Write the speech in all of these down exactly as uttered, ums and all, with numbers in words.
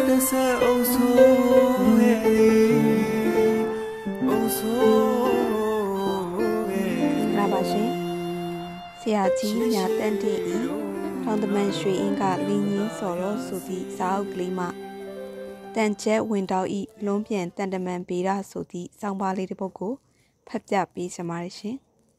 ဆရာကြီးမြတ်တန်တင်ဤထောင်တမန်ရွှေအင်းကလင်းကြီးစော်တော်ဆိုသည့်စာအုပ်ကလေးမှတန်ကျဲဝင်တော်ဤလွန်ပြန်တန်တမန်ပေရဆိုသည့်စောင်းပါလေးတစ်ပုဒ်ကိုဖတ်ပြပေးချင်ပါတယ်ရှင်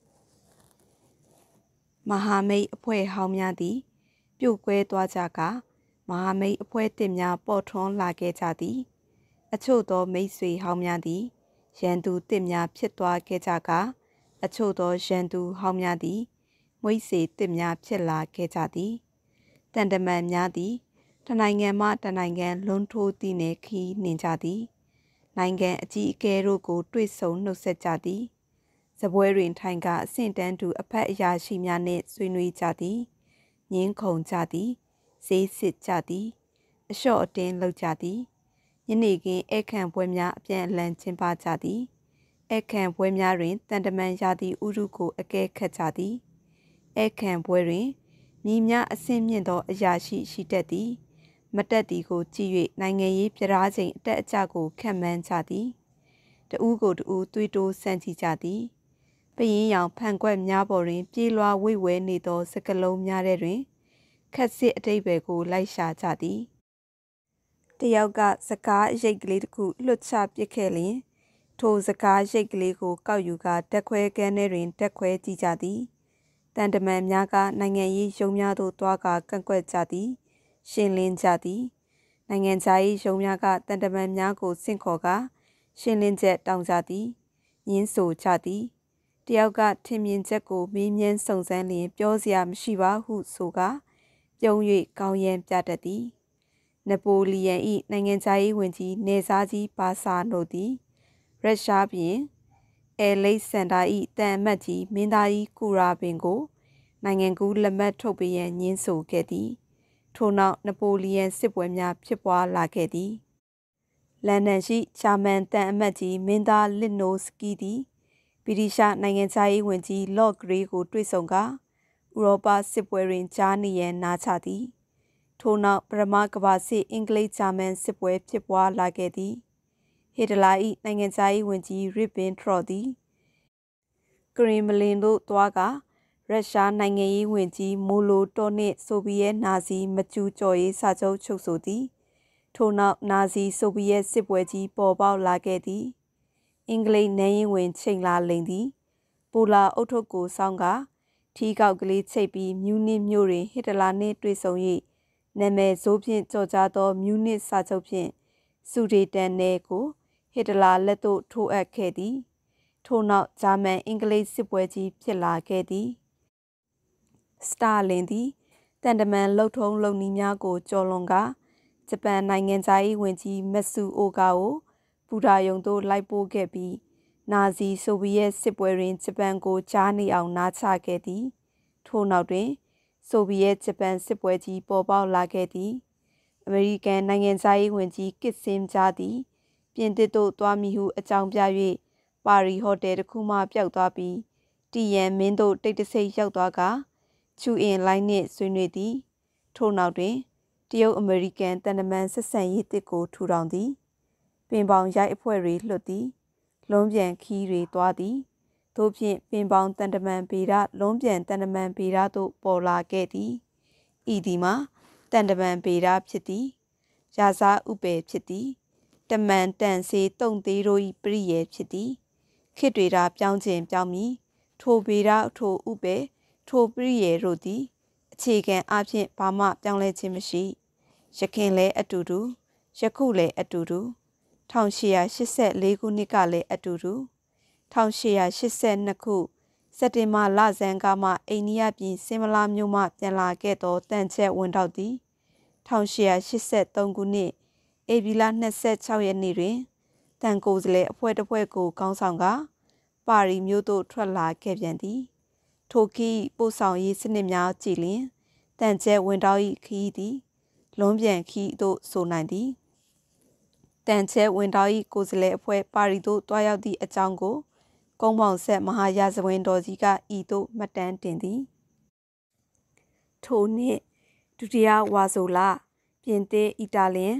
မဟာမိတ်အဖွဲ့ဟောင်းများသည်ပြုတ်ကွဲသွားကြကမဟာမိတ်အဖွဲ့တစ်များပေါ်ထွန်းလာခဲ့ကြသည်အချို့သောမိတ်ဆွေဟောင်းများသည်ရန်သူတစ်များဖြစ်သွားခဲ့ကြကအချို့သောရန်သူဟောင်းများသည်မွေးစေတစ်များဖြစ်လာခဲ့ကြသည်တန်တမန်များသည်တနိုင်ငံမှတနိုင်ငံလွန်ထိုးသည်နှင့်ခီးနှင်ကြသည်နိုင်ငံအကြီးအကဲတို့ကိုတွေ့ဆုံနှုတ်ဆက်ကြသည်စပွဲတွင်ထိုင်ကအဆင့်တန်းသူအဖက်အရာရှိများနှင့်ဆွေးနွေးကြသည်ငင်းခုန်ကြသည်ဈေးစစ်ကြသည်အလျှော့အတင်းလုပ်ကြသည်ယနေ့ကင်းအခန့်ပွဲများအပြန်အလှန်ကျင်းပကြသည်အခန့်ပွဲများတွင်တန်တမန်ရာသီဥတုကိုအကဲခတ်ကြသည်အခန့်ပွဲတွင်မိများအဆင့်မြင့်သောအရာရှိရှိတတ်သည်မတက်သည်ကိုကြည့်၍နိုင်ငံရေးပြဓာချိန်အတက်အကျကိုခံမှန်းကြသည်တဦးကိုတဦးသွေးတိုးဆန့်ကြည့်ကြသည်ပရင်ရောင်ဖန်ကွက်များပေါ်တွင်ပြေးလွှာဝိဝဲနေသောစကလုံးများထဲတွင်ခက်စစ်အတိတ်ပဲကိုလိုက်ရှာကြသည်တယောက်ကစကားရိတ်ကလေးတစ်ခုလွတ်ချပစ်ခဲ့လျင်ထိုစကားရိတ်ကလေးကိုကောက်ယူကာတက်ခွဲကန်းထဲတွင်တက်ခွဲကြည့်ကြသည်တန်တမန်များကနိုင်ငံရေးရုံးများသို့တွားကာကန့်ကွက်ကြသည်ရှင်းလင်းကြသည်နိုင်ငံခြားရေးရုံးများကတန်တမန်များကိုဆင့်ခေါ်ကာရှင်းလင်းချက်တောင်းကြသည်ညင်းဆိုကြသည်တယောက်ကထင်မြင်ချက်ကိုမေးမြန်းစုံစမ်းလျင်ပြောစရာမရှိပါဟုဆိုကာပြုံး၍ကောင်းရန်ပြတတ်သည်နပိုလီယန်၏နိုင်ငံခြားရေးဝန်ကြီးနေစားကြီးပါစာနိုသည်ရုရှားပြင်အဲလိဆန်ဒါ၏တန်အမတ်ကြီးမင်းသားကြီးကူရာပင်ကိုနိုင်ငံကူးလက်မှတ်ထုတ်ပေးရန်ညှင်းဆိုခဲ့သည်ထို့နောက်နပိုလီယန်စစ်ပွဲများဖြစ်ပွားလာခဲ့သည်လန်ဒန်ရှိဂျာမန်တန်အမတ်ကြီးမင်းသားလစ်နိုစကီသည်ဗြိတိရှနိုင်ငံခြားရေးဝန်ကြီးလော့ဂရေးကိုတွေ့ဆုံကာဥရောပစစ်ပွဲတွင်ကြားနေရန်နားချသည်ထို့နောက်ပထမကမ္ဘာစစ်အင်္ဂလိပ်ဂျာမန်စစ်ပွဲဖြစ်ပွားလာခဲ့သည်ဟစ်တလာ၏နိုင်ငံခြားရေးဝန်ကြီးရစ်ဘင်ထရော့သည်ကရင်မလင်သို့တွားကာရုရှားနိုင်ငံရေးဝန်ကြီးမိုလိုတောနှင့်ဆိုဗီယက်နာဇီမကျူးကျော်ရေးစာချုပ်ချုပ်ဆိုသည်ထို့နောက်နာဇီဆိုဗီယက်စစ်ပွဲကြီးပေါ်ပေါက်လာခဲ့သည်အင်္ဂလိပ်နန်းရင်ဝင်ချိန်လာလိန်သည်ပူလာအုတ်ထုတ်ကိုစောင်းကာထီးကောက်ကလေးချိတ်ပြီးမြူးနစ်မြို့တွင်ဟစ်တလာနှင့်တွေ့ဆုံ၍နာမည်ဆိုးဖြင့်ကြော်ကြားသောမြူးနစ်စာချုပ်ဖြင့်စူဒေတန်နယ်ကိုဟစ်တလာလက်သို့ထိုးအပ်ခဲ့သည်ထို့နောက်ဂျာမန်အင်္ဂလိပ်စစ်ပွဲကြီးဖြစ်လာခဲ့သည်စတာလင်သည်တန်တမန်လှုပ်ထုံးလုပ်နည်းများကိုကျော်လွန်ကာဂျပန်နိုင်ငံသား၏ဝန်ကြီးမက်ဆူအိုကာကိုဘူဒါယုံသို့လိုက်ပို့ခဲ့ပြီးနာဇီဆိုဗီယက်စစ်ပွဲတွင်ဂျပန်ကိုကြားနေအောင်နားချခဲ့သည်ထို့နောက်တွင်ဆိုဗီယက်ဂျပန်စစ်ပွဲကြီးပေါ်ပေါက်လာခဲ့သည်အမေရိကန်နိုင်ငံသား၏ဝန်ကြီးကစ်ဆင်ဂျာသည်ပြင်သစ်သို့သွားမည်ဟုအကြောင်းပြ၍ပါရီဟိုတယ်တစ်ခုမှပျောက်သွားပြီးတီယန်မင်းသို့တိတ်တဆိတ်ရောက်သွားကာချူအင်လိုင်းနှင့်ဆွေးနွေးသည်ထို့နောက်တွင်တရုတ်အမေရိကန်တန်တမန်ဆက်ဆံရေးတစ်ကိုထူထောင်သည်ပင်ပေါင်ရိုက်အဖွဲ့တွေလွတ်သည်လုံးပြန်ခီးတွေသွားသည်သို့ဖြင့်ပင်ပေါင်တန်တမန်ဗေဒလုံးပြန်တန်တမန်ဗေဒသို့ပေါ်လာခဲ့သည်ဤသည်မှာတန်တမန်ဗေဒဖြစ်သည်ရာဇဥပယ်ဖြစ်သည်တမန်တန်စေတုံသေးတို့၏ပရိယေဖြစ်သည်ခေတ်တွေသာပြောင်းခြင်းပြောင်းမည်ထိုဗေဒထိုဥပယ်ထိုပရိယေတို့သည်အခြေခံအဖြစ်ဘာမှပြောင်းလဲခြင်းမရှိရခင်လည်းအတူတူယခုလည်းအတူတူ၁၈၈၄ခုနှစ်ကလည်းအတူတူ၁၈၈၂ခုစက်တင်ဘာလဆန်းကမှအိန္ဒိယပြည်စင်မလာမြို့မှပြန်လာခဲ့သောတန်ချက်ဝန်ထောက်သည်၁၈၈၃ခုနှစ်ဧပြီလ၂၆ရက်နေ့တွင်တန်ကိုယ်စားလှယ်အဖွဲ့တစ်ဖွဲ့ကိုခေါင်းဆောင်ကာပါရီမြို့သို့ထွက်လာခဲ့ပြန်သည်ထိုခီးပို့ဆောင်ရေးစနစ်များကြည်လျင်တန်ကျဲဝင်တော်၏ခီးသည်လွန်ပြန်ခီးသို့ဆိုနိုင်သည်တန်ကျဲဝင်တော်၏ကိုယ်စားလှယ်အဖွဲ့ပါရီသို့တွားရောက်သည့်အကြောင်းကိုကုန်းပေါင်ဆက်မဟာရာဇဝင်တော်ကြီးကဤသို့မှတ်တမ်းတင်သည်ထိုနှစ်ဒုတိယဝါဆိုလပြင်သစ်အီတာလျန်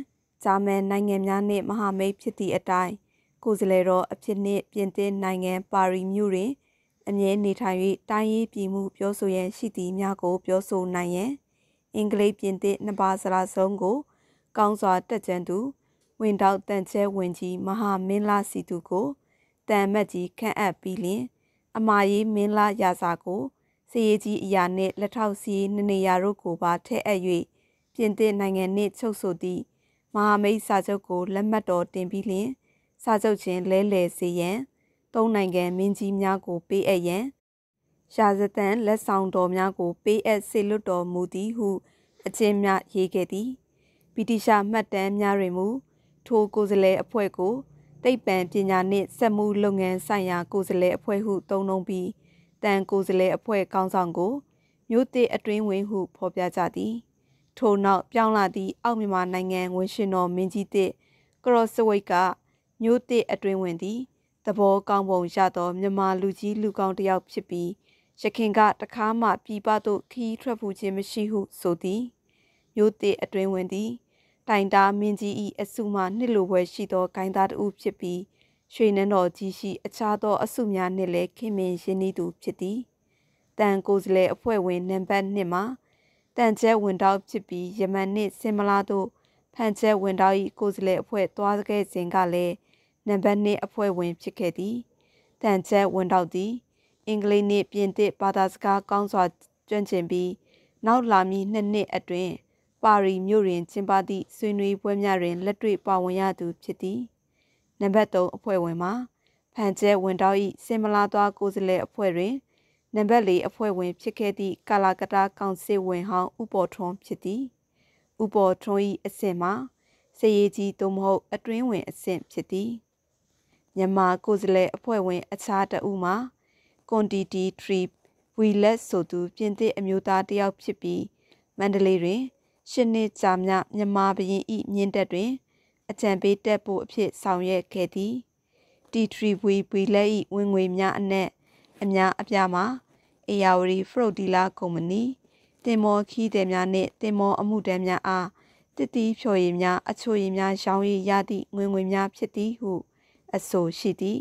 ဂျာမန်နိုင်ငံများနှင့်မဟာမိတ်ဖြစ်သည့်အတိုင်းကိုယ်စားလှယ်တော်အဖြစ်နှင့်ပြင်သစ်နိုင်ငံပါရီမြို့တွင်အမြဲနေထိုင်၍တိုင်းရေးပြည်မှုပြောဆိုရန်ရှိသည်များကိုပြောဆိုနိုင်ရန်အင်္ဂလိပ်ပြင်သစ်နှစ်ပါးစကားစုံကိုကောင်းစွာတက်ကြံသူဝင်တောက်တန်ကျဲဝင်ကြီးမဟာမင်းလာစီသူကိုတန်မတ်ကြီးခန့်အပ်ပြီးလျှင်အမာရေးမင်းလာရာစာကိုစည်ရေးကြီးအရာနှင့်လက်ထောက်စီနနေရာတို့ကိုပါထည့်အပ်၍ပြင်သစ်နိုင်ငံနှင့်ချုပ်ဆိုသည့်မဟာမိတ်စာချုပ်ကိုလက်မှတ်တော်တင်ပြီးလျှင်စာချုပ်ချင်းလဲလှယ်စေရန်သုံးနိုင်ငံမင်းကြီးများကိုပေးအပ်ရန်ရာဇသန်လက်ဆောင်တော်များကိုပေးအပ်စေလွတ်တော်မူသည်ဟုအချင်းများရေးခဲ့သည်ဗြိတိရှမှတ်တမ်းများတွင်မူထိုကိုယ်စားလှယ်အဖွဲ့ကိုသိပ္ပံပညာနှင့်စက်မှုလုပ်ငန်းဆိုင်ရာကိုယ်စားလှယ်အဖွဲ့ဟုသုံးနှုန်းပြီးတန်ကိုယ်စားလှယ်အဖွဲ့ခေါင်းဆောင်ကိုမြို့သစ်အတွင်းဝင်ဟုဖော်ပြကြသည်ထို့နောက်ပြောင်းလာသည့်အောက်မြန်မာနိုင်ငံဝန်ရှင်တော်မင်းကြီးသစ်ကရော့စဝိတ်ကမြို့သစ်အတွင်းဝင်သည်သဘောကောင်းပုံရသောမြန်မာလူကြီးလူကောင်းတစ်ယောက်ဖြစ်ပြီးရခင်ကတခါမှပြည်ပသို့ခီးထွက်ဖူးခြင်းမရှိဟုဆိုသည်မြို့သစ်အတွင်းဝင်သည်တိုင်တာမင်းကြီး၏အစုမှနှစ်လိုပွဲရှိသောဂိုင်းသားတဦးဖြစ်ပြီးရွှေနန်းတော်ကြီးရှိအခြားသောအစုများနှင့်လည်းခင်မင်ရင်းနှီးသူဖြစ်သည်တန်ကိုယ်စားလှယ်အဖွဲ့ဝင်နံပါတ်နှစ်မှာတန်ကျဲဝင်တောက်ဖြစ်ပြီးယမန်နှင့်စင်မလာသို့ဖန်ကျဲဝင်တောက်၏ကိုယ်စားလှယ်အဖွဲ့သွားခဲ့စဉ်ကလည်းနံပါတ်နှစ်အဖွဲ့ဝင်ဖြစ်ခဲ့သည်တန်ကျဲဝင်တောက်သည်အင်္ဂလိပ်နှင့်ပြင်သစ်ဘာသာစကားကောင်းစွာကျွမ်းကျင်ပြီးနောက်လာမည့်နှစ်နှစ်အတွင်းပါရီမြို့တွင်ကျင်းပသည့်ဆွေးနွေးပွဲများတွင်လက်တွေ့ပါဝင်ရသူဖြစ်သည်နံပါတ်သုံးအဖွဲ့ဝင်မှာဖန်ကျဲဝင်တောက်၏စင်မလာသွားကိုယ်စားလှယ်အဖွဲ့တွင်နံပါတ်လေးအဖွဲ့ဝင်ဖြစ်ခဲ့သည့်ကာလာကတာကောင်စစ်ဝင်ဟောင်းဥပေါ်ထွန်းဖြစ်သည်ဥပေါ်ထွန်း၏အဆင့်မှာစည်ရေးကြီးသို့မဟုတ်အတွင်းဝင်အဆင့်ဖြစ်သည်မြန်မာကိုယ်စားလှယ်အဖွဲ့ဝင်အခြားတဦးမှာကွန်တီတီထရီဝီလက်ဆိုသူပြင်သစ်အမျိုးသားတစ်ယောက်ဖြစ်ပြီးမန္တလေးတွင်ရှစ်နှစ်ကြာမြမြန်မာဘရင်၏မြင်းတပ်တွင်အကြံပေးတပ်ဖို့အဖြစ်ဆောင်ရွက်ခဲ့သည်တီထရီဝီဝီလက်၏ဝင်ငွေများအနက်အများအပြားမှာအေယာဝတီဖရုတ်ဒီလာကုမ္ပဏီတင်မောခီးသည်များနှင့်တင်မောအမှုတန်းများအားတစ်တီးဖြော်ရည်များအချိုရည်များရောင်းရည်ရသည့်ငွေငွေများဖြစ်သည်ဟုအဆိုရှိသည်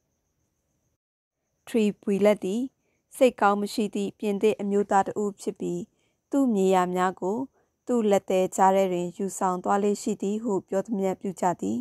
ထရီဝီလက်သည်စိတ်ကောင်းမရှိသည့်ပြင်သစ်အမျိုးသားတဦးဖြစ်ပြီးသူ့မြေယာများကိုသူ့လက်သေးကြားထဲတွင်ယူဆောင်သွားလေရှိသည်ဟုပြောသမျှပြုကြသည်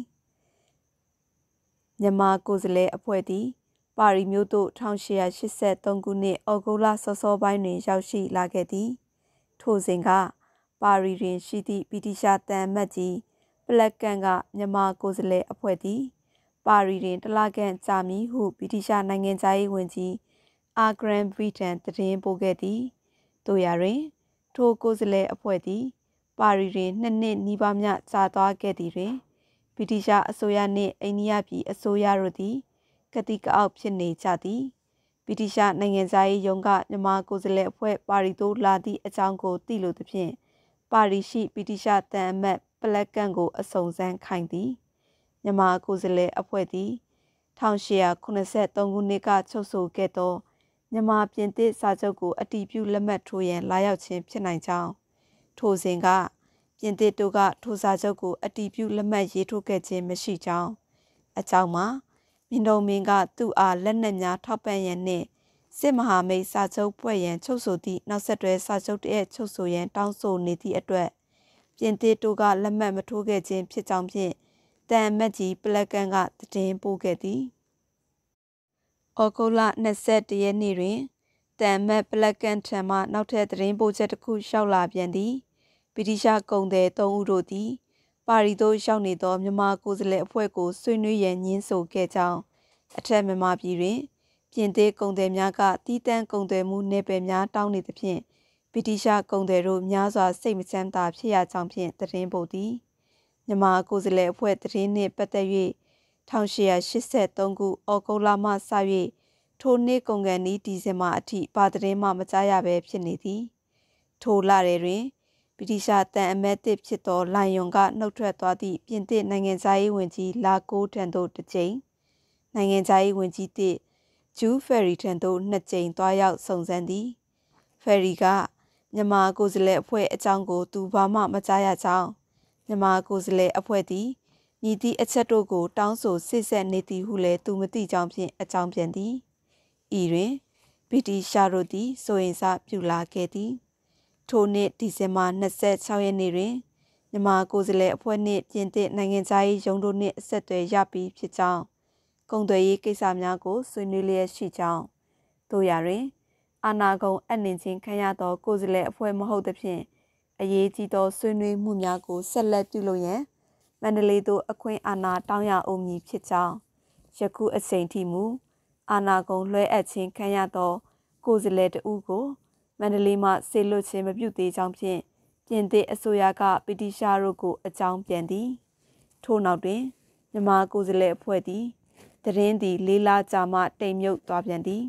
မြန်မာကိုယ်စားလှယ်အဖွဲ့သည်ပါရီမြို့သို့၁၈၈၃ခုနှစ်ဩဂုတ်လစောစောပိုင်းတွင်ရောက်ရှိလာခဲ့သည်ထိုစဉ်ကပါရီတွင်ရှိသည့်ဗြိတိရှတန်အမတ်ကြီးပလက်ကန့်ကမြန်မာကိုယ်စားလှယ်အဖွဲ့သည်ပါရီတွင်တလခန့်ကြာမည်ဟုဗြိတိရှနိုင်ငံသားရေးဝန်ကြီးအာဂရန်ဗြိတန်သတင်းပို့ခဲ့သည်တို့ရာတွင်ထိုကိုယ်စားလှယ်အဖွဲ့သည်ပါရီတွင်နှစ်နှစ်နီးပါးမျှကြာသွားခဲ့သည်တွင်ဗြိတိရှအစိုးရနှင့်အိန္ဒိယပြည်အစိုးရတို့သည်ကတိကအောက်ဖြစ်နေကြသည်ဗြိတိရှနိုင်ငံသားရေးရုံးကမြန်မာကိုယ်စားလှယ်အဖွဲ့ပါရီသို့လာသည့်အကြောင်းကိုသိလိုသဖြင့်ပါရီရှိဗြိတိရှတန်အမတ်ပလက်ကန့်ကိုအစုံစမ်းခိုင်းသည်မြန်မာကိုယ်စားလှယ်အဖွဲ့သည်၁၈၇၃ခုနှစ်ကချုပ်ဆိုခဲ့သောမြန်မာပြင်သစ်စာချုပ်ကိုအတည်ပြုလက်မှတ်ထိုးရန်လာရောက်ခြင်းဖြစ်နိုင်ကြောင်းထိုစဉ်ကပြင်သစ်တို့ကထိုစာချုပ်ကိုအတည်ပြုလက်မှတ်ရေးထိုးခဲ့ခြင်းမရှိကြောင်းအကြောင်းမှာမြင်းတုံမင်းကသူ့အားလက်နက်များထောက်ပံ့ရန်နှင့်စစ်မဟာမိတ်စာချုပ်ဖွဲ့ရန်ချုပ်ဆိုသည့်နောက်ဆက်တွဲစာချုပ်တည်းချုပ်ဆိုရန်တောင်းဆိုနေသည့်အတွက်ပြင်သစ်တို့ကလက်မှတ်မထိုးခဲ့ခြင်းဖြစ်ကြောင်းဖြင့်တန်မတ်ကြီးပလက်ကန့်ကသတင်းပို့ခဲ့သည်ဩဂုတ်လ၂၁ရက်နေ့တွင်တန်မတ်ပလက်ကန့်ထံမှနောက်ထပ်သတင်းပို့ချက်တစ်ခုလျှောက်လာပြန်သည်ဗြိတိရှကုန်သည်သုံးဦးတို့သည်ပါရီသို့ရောက်နေသောမြန်မာကိုယ်စားလှယ်အဖွဲ့ကိုဆွေးနွေးရန်ညှင်းဆိုခဲ့ကြောင်းအထက်မြန်မာပြည်တွင်ပြင်သစ်ကုန်သည်များကတီးတန့်ကုန်သည်မှုနယ်ပယ်များတောင်းနေသဖြင့်ဗြိတိရှကုန်သည်တို့များစွာစိတ်မချမ်းသာဖြစ်ရကြောင်းဖြင့်သတင်းပို့သည်မြန်မာကိုယ်စားလှယ်အဖွဲ့သတင်းနှင့်ပတ်သက်၍၁၈၈၃ခုဩဂုတ်လမှစ၍ထိုနှစ်ကုန်ကန်ဤဒီဇင်ဘာအထိပါသတင်းမှမကြားရဘဲဖြစ်နေသည်ထိုလထဲတွင်ဗြိတိရှတန်အမတ်သစ်ဖြစ်သောလိုင်ယွန်ကနှုတ်ထွက်သွားသည့်ပြင်သစ်နိုင်ငံသားရေးဝန်ကြီးလာကိုထံသို့တစ်ကြိမ်နိုင်ငံသားရေးဝန်ကြီးသစ်ဂျူးဖယ်ရီထံသို့နှစ်ကြိမ်သွားရောက်စုံစမ်းသည်ဖယ်ရီကမြန်မာကိုယ်စားလှယ်အဖွဲ့အကြောင်းကိုသူဘာမှမကြားရကြောင်းမြန်မာကိုယ်စားလှယ်အဖွဲ့သည်ညီသည့်အချက်တို့ကိုတောင်းဆိုစစ်ဆက်နေသည်ဟုလည်းသူမသိကြောင်းဖြင့်အကြောင်းပြန်သည်ဤတွင်ဗြိတိရှားတို့သည်စိုးရိမ်စပြုလာခဲ့သည်ထိုနှစ်ဒီဇင်ဘာ၂၆ရက်နေ့တွင်မြန်မာကိုယ်စားလှယ်အဖွဲ့နှင့်ပြင်သစ်နိုင်ငံသားရေးရုံးတို့နှင့်အဆက်အသွယ်ရပြီးဖြစ်ကြောင်းကုန်သွယ်ရေးကိစ္စများကိုဆွေးနွေးလျက်ရှိကြောင်းတို့ရာတွင်အာဏာကုန်အနှင်ချင်းခံရသောကိုယ်စားလှယ်အဖွဲ့မဟုတ်သဖြင့်အရေးကြီးသောဆွေးနွေးမှုများကိုဆက်လက်ပြုလုပ်ရန်မန္တလေးသို့အခွင့်အာဏာတောင်းရအောင်မည်ဖြစ်ကြောင်းယခုအချိန်ထိမူအာဏာကုန်လွှဲအပ်ခြင်းခံရသောကိုယ်စားလှယ်တဦးကိုမန္တလေးမှဆေလွတ်ခြင်းမပြုသေးကြောင်းဖြင့်ပြင်သစ်အစိုးရကဗြိတိရှားတို့ကိုအကြောင်းပြန်သည်ထို့နောက်တွင်မြန်မာကိုယ်စားလှယ်အဖွဲ့သည်သတင်းသည်လေးလကြာမှတိမ်မြုပ်သွားပြန်သည်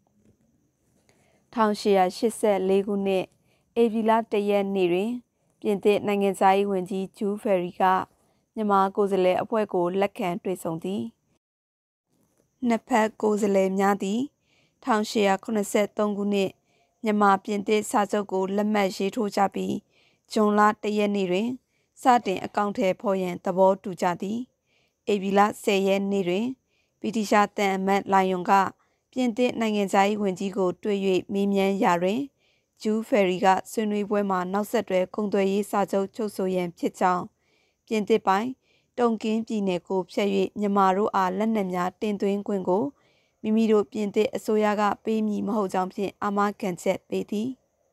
၁၈၈၄ခုနှစ်ဧပြီလတရက်နေ့တွင်ပြင်သစ်နိုင်ငံသားရေးဝန်ကြီးဂျူးဖယ်ရီကမြန်မာကိုယ်စားလှယ်အဖွဲ့ကိုလက်ခံတွေ့ဆုံသည်နှစ်ဖက်ကိုယ်စားလှယ်များသည်၁၈၇၃ခုနှစ်မြန်မာပြင်သစ်စာချုပ်ကိုလက်မှတ်ရေးထိုးကြပြီးဇွန်လတရက်နေ့တွင်စတင်အကောင့်ထဲဖော်ရန်သဘောတူကြသည်ဧပြီလ၁၀ရက်နေ့တွင်ဗြိတိရှားတန်အမတ်လိုင်ယွန်ကပြင်သစ်နိုင်ငံသားရေးဝန်ကြီးကိုတွေ့၍မေးမြန်းရာတွင်ဂျူးဖယ်ရီကဆွေးနွေးပွဲမှာနောက်ဆက်တွဲကုန်သွယ်ရေးစာချုပ်ချုပ်ဆိုရန်ဖြစ်ကြောင်းပြင်သစ်ပိုင်းတုံကင်းပြည်နယ်ကိုဖျက်၍မြန်မာတို့အားလက်နက်များတင်သွင်းခွင့်ကိုမိမိတို့ပြင်သစ်အစိုးရကပေးမည်မဟုတ်ကြောင်းဖြင့်အာမခံချက်ပေးသည်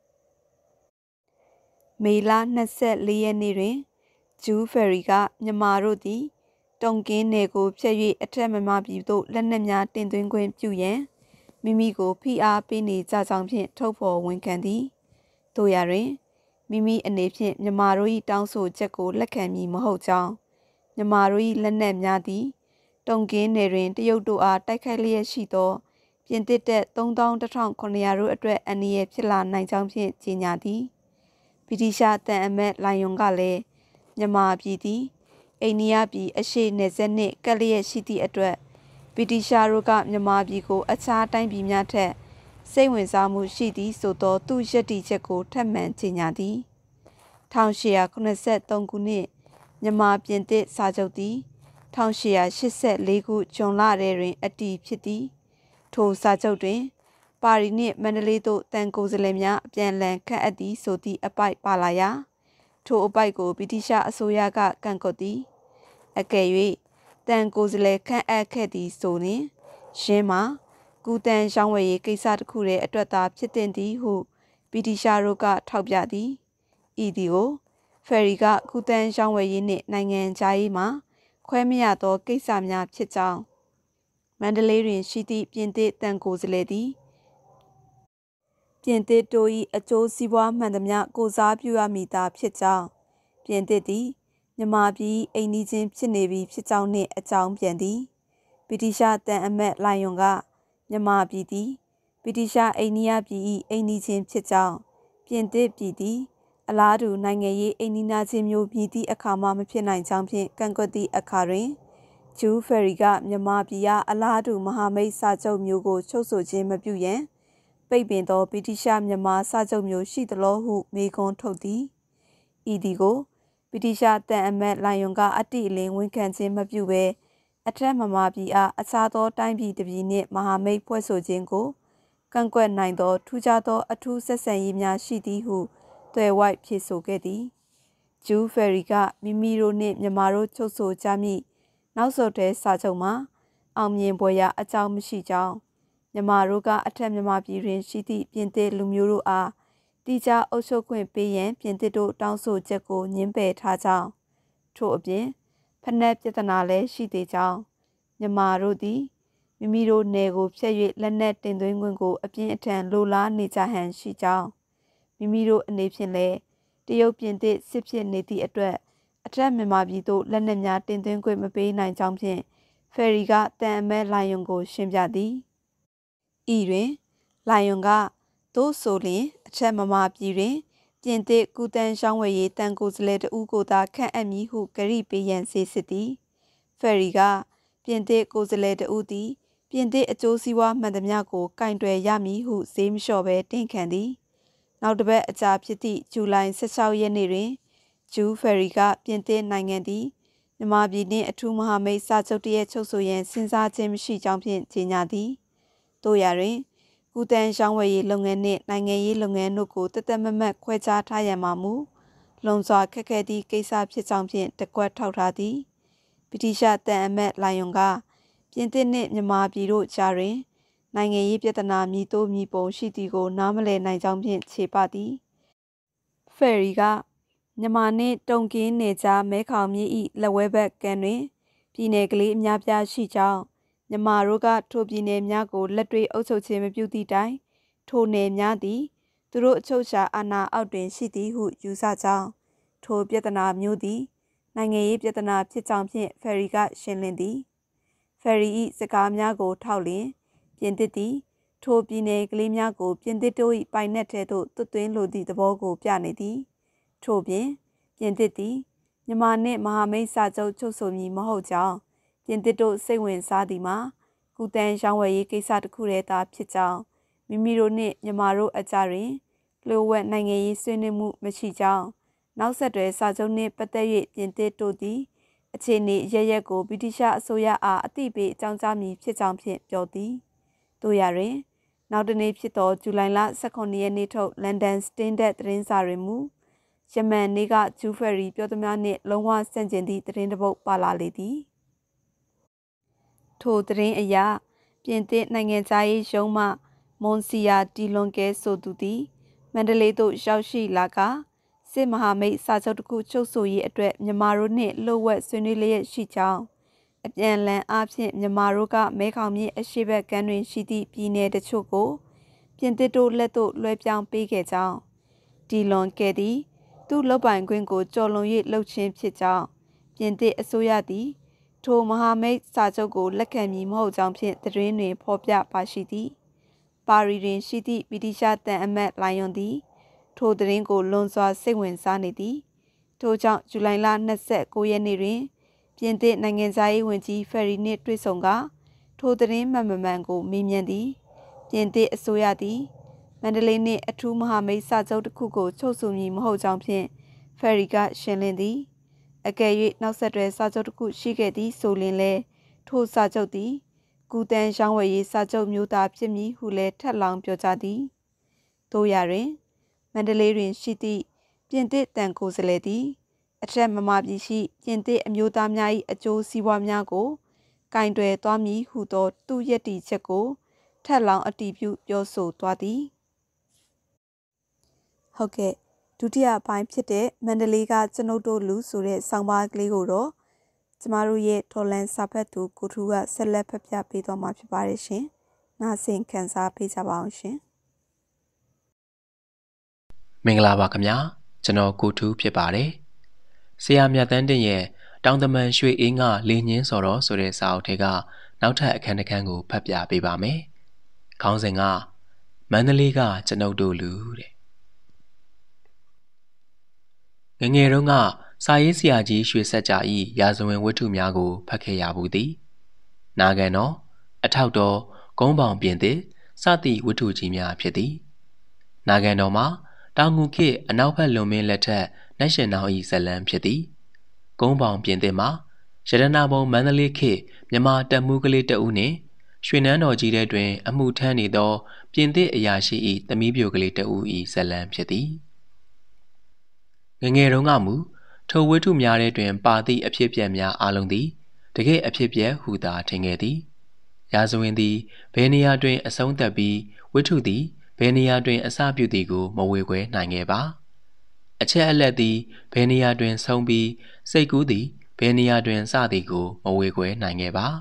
မေလ၂၄ရက်နေ့တွင်ဂျူးဖယ်ရီကမြန်မာတို့သည်တုံကင်းနယ်ကိုဖျက်၍အထက်မြန်မာပြည်သို့လက်နက်များတင်သွင်းခွင့်ပြုရန်မိမိကိုဖိအားပေးနေကြကြောင်းဖြင့်ထုတ်ဖော်ဝန်ခံသည်တို့ရာတွင်မိမိအနေဖြင့်မြန်မာတို့၏တောင်းဆိုချက်ကိုလက်ခံမည်မဟုတ်ကြောင်းမြန်မာတို့၏လက်နက်များသည်တုံကင်းနယ်တွင်တရုတ်တို့အားတိုက်ခိုက်လျက်ရှိသောပြင်သစ်တပ်သုံးသောင်းတစ်ထောင်ခုနှစ်ရာတို့အတွက်အန္တရာယ်ဖြစ်လာနိုင်ကြောင်းဖြင့်ကြေညာသည်ဗြိတိရှားတန်အမတ်လိုင်ယွန်ကလည်းမြန်မာပြည်သည်အိန္ဒိယပြည်အရှေ့နယ်စပ်နှင့်ကပ်လျက်ရှိသည့်အတွက်ဗြိတိရှားတို့ကမြန်မာပြည်ကိုအခြားတိုင်းပြည်များထက်စိတ်ဝင်စားမှုရှိသည်ဆိုသောသူ့ယက်တီချက်ကိုထပ်မံကြေညာသည်၁၈၇၃ခုနှစ်မြန်မာပြင်သစ်စာချုပ်သည်၁၈၈၄ခုဇွန်လထဲတွင်အတည်ဖြစ်သည်ထိုစာချုပ်တွင်ပါရီနှင့်မန္တလေးသို့တန်ကိုယ်စားလှယ်များအပြန်အလှန်ခန့်အပ်သည်ဆိုသည့်အပိုက်ပါလာရာထိုအပိုက်ကိုဗြိတိရှားအစိုးရကကန့်ကွက်သည်အကယ်၍တန်ကိုယ်စားလှယ်ခန့်အပ်ခဲ့သည်ဆိုရင်ရင်းမှာကူတန်ရောင်းဝယ်ရေးကိစ္စတစ်ခုတည်းအတွက်သာဖြစ်တင်သည်ဟုဗြိတိရှားတို့ကထောက်ပြသည်ဤသည်ကိုဖယ်ရီကကူတန်ရောင်းဝယ်ရေးနှင့်နိုင်ငံခြားရေးမှာခွဲမရသောကိစ္စများဖြစ်ကြောင်းမန္တလေးတွင်ရှိသည့်ပြင်သစ်တန်ကိုယ်စားလှယ်သည်ပြင်သစ်တို့၏အကျိုးစီးပွားမှန်သမျှကိုစားပြုရမည်သာဖြစ်ကြောင်းပြင်သစ်သည်မြန်မာပြည်အိမ်နီးချင်းဖြစ်နေပြီဖြစ်ကြောင်းနှင့်အကြောင်းပြန်သည်ဗြိတိရှားတန်အမတ်လိုင်ယွန်ကမြန်မာပြည်သည်ဗြိတိရှားအိန္ဒိယပြည်၏အိမ်နီးချင်းဖြစ်ကြောင်းပြင်သစ်ပြည်သည်အလားတူနိုင်ငံရေးအိမ်နီးနားချင်းမျိုးမြည်သည့်အခါမှမဖြစ်နိုင်ကြောင်းဖြင့်ကန့်ကွက်သည့်အခါတွင်ဂျူးဖယ်ရီကမြန်မာပြည်အားအလားတူမဟာမိတ်စာချုပ်မျိုးကိုချုပ်ဆိုခြင်းမပြုရန်ပိတ်ပင်သောဗြိတိရှားမြန်မာစာချုပ်မျိုးရှိသလိုဟုမေးခွန်းထုတ်သည်ဤသည်ကိုဗြိတိရှားတန်အမတ်လိုင်ယွန်ကအတိအလင်းဝန်ခံခြင်းမပြုဘဲအထက်မြန်မာပြည်အားအခြားသောတိုင်းပြည်တစ်ပြည်နှင့်မဟာမိတ်ဖွဲ့ဆိုခြင်းကိုကန့်ကွက်နိုင်သောထူးခြားသောအထူးဆက်ဆံရေးများရှိသည်ဟုသွယ်ဝိုက်ဖြေဆိုခဲ့သည်ဂျူးဖယ်ရီကမိမိတို့နှင့်မြန်မာတို့ချုပ်ဆိုကြမည့်နောက်ဆုံးတဲ့စာချုပ်မှာအောင်မြင်ပွဲရာအကြောင်းမရှိကြောင်းမြန်မာတို့ကအထက်မြန်မာပြည်တွင်ရှိသည့်ပြင်သစ်လူမျိုးတို့အားတိကျအုပ်ချုပ်ခွင့်ပေးရန်ပြင်သစ်တို့တောင်းဆိုချက်ကိုညှင်းပယ်ထားကြောင်းထို့အပြင်ဖက်နက်ပြဿနာလည်းရှိသေးကြောင်းမြန်မာတို့သည်မိမိတို့နယ်ကိုဖျက်၍လက်နက်တင်သွင်းခွင့်ကိုအပြင်းအထန်လိုလားနေကြဟန်ရှိကြောင်းမိမိတို့အနေဖြင့်လည်းတရုတ်ပြင်သစ်စစ်ဖြစ်နေသည့်အတွက်အထက်မြန်မာပြည်သို့လက်နက်များတင်သွင်းခွင့်မပေးနိုင်ကြောင်းဖြင့်ဖယ်ရီကတန်အမတ်လိုင်ယွန်ကိုရှင်းပြသည်ဤတွင်လိုင်ယွန်ကသို့ဆိုလျှင်အထက်မြန်မာပြည်တွင်ပြင်သစ်ကူတန်ရောင်းဝယ်ရေးတန်ကိုယ်စားလှယ်တဦးကိုသာခန့်အပ်မည်ဟုကတိပေးရန်စေစစ်သည်ဖယ်ရီကပြင်သစ်ကိုယ်စားလှယ်တဦးသည်ပြင်သစ်အကျိုးစီးပွားမှန်သမျှကိုကင်တွယ်ရမည်ဟုဈေးမလျှော့ဘဲတင့်ခံသည်နောက်တစ်ပတ်အကြာဖြစ်သည့်ဇူလိုင်၁၆ရက်နေ့တွင်ဂျူးဖယ်ရီကပြင်သစ်နိုင်ငံသည်မြန်မာပြည်နှင့်အထူးမဟာမိတ်စာချုပ်တရက်ချုပ်ဆိုရန်စဉ်းစားခြင်းမရှိကြောင်းဖြင့်ကြေညာသည်တို့ရာတွင်ကူတန်ရောင်းဝယ်ရေးလုပ်ငန်းနှင့်နိုင်ငံရေးလုပ်ငန်းတို့ကိုတသက်မမတ်ခွဲခြားထားရန်မှာမူလွန်စွာခက်ခဲသည့်ကိစ္စဖြစ်ကြောင်းဖြင့်တကွက်ထောက်ထားသည်ဗြိတိရှတန်အမတ်လိုင်ယွန်ကပြင်သစ်နှင့်မြန်မာပြည်တို့ကြားတွင်နိုင်ငံရေးပြဿနာမည်သို့မည်ပုံရှိသည်ကိုနားမလည်နိုင်ကြောင်းဖြင့်ခြေပသည်ဖယ်ရီကမြန်မာနှင့်တုံကင်းနယ်ကြားမဲခေါင်မြစ်၏လက်ဝဲဘက်ကမ်းတွင်ပြည်နယ်ကလေးအများပြားရှိကြောင်းမြန်မာတို့ကထိုပြည်နယ်များကိုလက်တွေ့အုပ်ချုပ်ခြင်းမပြုသည့်တိုင်ထိုနယ်များသည်သူတို့အချုပ်အခြာအာဏာအောက်တွင်ရှိသည်ဟုယူဆကြောင်းထိုပြဿနာမျိုးသည်နိုင်ငံရေးပြဿနာဖြစ်ကြောင်းဖြင့်ဖယ်ရီကရှင်းလင်းသည်ဖယ်ရီ၏စကားများကိုထောက်လျင်ပြင်သစ်သည်ထိုပြည်နယ်ကလေးများကိုပြင်သစ်တို့၏ပိုင်နက်ထဲသို့သွတ်သွင်းလိုသည့်သဘောကိုပြနေသည်ထို့ပြင်ပြင်သစ်သည်မြန်မာနှင့်မဟာမိတ်စာချုပ်ချုပ်ဆိုမည်မဟုတ်ကြောင်းပြင်သစ်တို့စိတ်ဝင်စားသည်မှာကူတန်ရောင်းဝယ်ရေးကိစ္စတစ်ခုတည်းသာဖြစ်ကြောင်းမိမိတို့နှင့်မြန်မာတို့အကြားတွင်လျှို့ဝှက်နိုင်ငံရေးဆွေးနွေးမှုမရှိကြောင်းနောက်ဆက်တွဲစာချုပ်နှင့်ပတ်သက်၍ပြင်သစ်တို့သည်အခြေအနေရရက်ကိုဗြိတိရှအစိုးရအားအသိပေးအကြောင်းကြားမည်ဖြစ်ကြောင်းဖြင့်ပြောသည်တို့ရာတွင်နောက်တနေ့ဖြစ်သောဇူလိုင်လ၁၇ရက်နေ့ထုတ်လန်ဒန်စတင်းဒတ်သတင်းစာတွင်မူယမန်နေ့ကဂျူးဖယ်ရီပြောသမျှနှင့်လုံးဝဆန့်ကျင်သည့်သတင်းတစ်ပုဒ်ပါလာလေသည်ထိုသတင်းအရပြင်သစ်နိုင်ငံသားရေးရုံးမှမွန်စီယာတီလွန်ကဲဆိုသူသည်မန္တလေးသို့ရောက်ရှိလာကစစ်မဟာမိတ်စာချုပ်တစ်ခုချုပ်ဆိုရေးအတွက်မြန်မာတို့နှင့်လှုပ်ဝက်ဆွေးနွေးလျက်ရှိကြောင်းအပြန်လန်အားဖြင့်မြန်မာတို့ကမဲခေါင်မြစ်အရှေ့ဘက်ကမ်းတွင်ရှိသည့်ပြည်နယ်တချို့ကိုပြင်သစ်တို့လက်သို့လွှဲပြောင်းပေးခဲ့ကြောင်းတီလွန်ကဲသည်သူ့လုပ်ပိုင်ခွင့်ကိုကျော်လွန်၍လှုပ်ခြင်းဖြစ်ကြောင်းပြင်သစ်အစိုးရသည်ထိုမဟာမိတ်စာချုပ်ကိုလက်ခံမည်မဟုတ်ကြောင်းဖြင့်သတင်းတွင်ဖော်ပြပါရှိသည်ပါရီတွင်ရှိသည့်ဗြိတိရှတန်အမတ်လိုင်ယွန်သည်ထိုသတင်းကိုလွန်စွာစိတ်ဝင်စားနေသည်ထို့ကြောင့်ဇူလိုင်လ၂၉ရက်နေ့တွင်ပြင်သစ်နိုင်ငံသားရေးဝန်ကြီးဖယ်ရီနှင့်တွေ့ဆုံကထိုသတင်းမှန်မမှန်ကိုမေးမြန်းသည်ပြင်သစ်အစိုးရသည်မန္တလေးနှင့်အထူးမဟာမိတ်စာချုပ်တစ်ခုကိုချုပ်ဆိုမည်မဟုတ်ကြောင်းဖြင့်ဖယ်ရီကရှင်းလင်းသည်အကယ်၍နောက်ဆက်တွဲစာချုပ်တစ်ခုရှိခဲ့သည်ဆိုလျှင်လည်းထိုစာချုပ်သည်ကူတန်ရောင်းဝယ်ရေးစာချုပ်မျိုးသားဖြစ်မည်ဟုလည်းထပ်လောင်းပြောကြားသည်တို့ရာတွင်မန္တလေးတွင်ရှိသည့်ပြင်သစ်တန်ကိုယ်စားလှယ်သည်အထက်မမာပြည်ရှိပြင်သစ်အမျိုးသားများ၏အကျိုးစီးပွားများကိုကင်တွယ်သွားမည်ဟုသောသူ့ရည်တည်ချက်ကိုထပ်လောင်းအတည်ပြုပြောဆိုသွားသည်ဟုတ်ကဲ့ဒုတိယပိုင်းဖြစ်တဲ့မန္တလေးကကျွန်ုပ်တို့လူဆိုတဲ့ဆောင်းပါးကလေးကိုတော့ကျမတို့ရဲ့ဒေါ်လန်စာဖတ်သူကိုထူးကဆက်လက်ဖတ်ပြပေးသွားမှာဖြစ်ပါတယ်ရှင်။နားဆင်ခံစားပေးကြပါအောင်ရှင်။မင်္ဂလာပါခင်ဗျာ။ကျွန်တော်ကိုထူးဖြစ်ပါတယ်။ဆရာမြတ်တန်းတင်ရဲ့တောင်တမန်ရွှေအေးငါလေညင်းစော်တော်ဆိုတဲ့စာအုပ်ထဲကနောက်ထပ်အခန်းတစ်ခန်းကိုဖတ်ပြပေးပါမယ်။ခေါင်းစဉ်ကမန္တလေးကကျွန်ုပ်တို့လူတဲ့ငငယ်တုန်းကစာရေးဆရာကြီးရွှေဆက်ကြာဤရာဇဝင်ဝတ္ထုများကိုဖတ်ခဲ့ရဘူးသည်နာဂန်တော်အထောက်တော်ကုန်းပေါင်ပြင်သစ်စသည့်ဝတ္ထုကြီးများဖြစ်သည်နာဂန်တော်မှာတောင်ငူခေတ်အနောက်ဘက်လွန်မင်းလက်ထက်နတ်ရှင်နောင်ဤဇလံဖြစ်သည်ကုန်းပေါင်ပြင်သစ်မှာရတနာဘုံမန္တလေးခေတ်မြမတက်မှုကလေးတဦးနှင့်ရွှေနန်းတော်ကြီးထဲတွင်အမှုထမ်းနေသောပြင်သစ်အရာရှိ၏သမီးပြိုကလေးတဦး၏ဇလံဖြစ်သည်ငငယ်တုန်းကမူထိုဝတ္ထုများထဲတွင်ပါသည့်အဖြစ်အပျက်များအလုံးသည်တကယ့်အဖြစ်အပျက်ဟုသာထင်ခဲ့သည်ရာဇဝင်သည်ဘယ်နေရာတွင်အဆုံးသတ်ပြီးဝတ္ထုသည်ဘယ်နေရာတွင်အစပြုသည်ကိုမဝေခွဲနိုင်ခဲ့ပါအချက်အလက်သည်ဘယ်နေရာတွင်ဆုံးပြီးစိတ်ကူးသည်ဘယ်နေရာတွင်စသည်ကိုမဝေခွဲနိုင်ခဲ့ပါ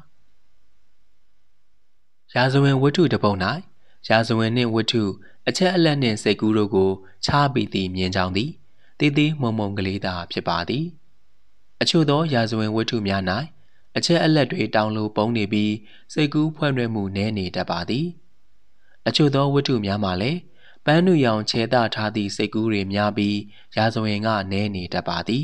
ရာဇဝင်ဝတ္ထုတစ်ပုဒ်၌ရာဇဝင်နှင့်ဝတ္ထုအချက်အလက်နှင့်စိတ်ကူးတို့ကိုခြားပြီးသည်မြင်ကြောင်းသည်တည်တည်မုံမုံကလေးသာဖြစ်ပါသည်အချို့သောရာဇဝင်ဝတ္ထုများ၌အချက်အလက်တွေတောင်လိုပုံနေပြီးစိတ်ကူးဖွဲ့နှဲမှုနည်းနေတတ်ပါသည်အချို့သောဝတ္ထုများမှာလည်းပန်းနုရောင်ခြေသထားသည့်စိတ်ကူးတွေများပြီးရာဇဝင်ကနည်းနေတတ်ပါသည်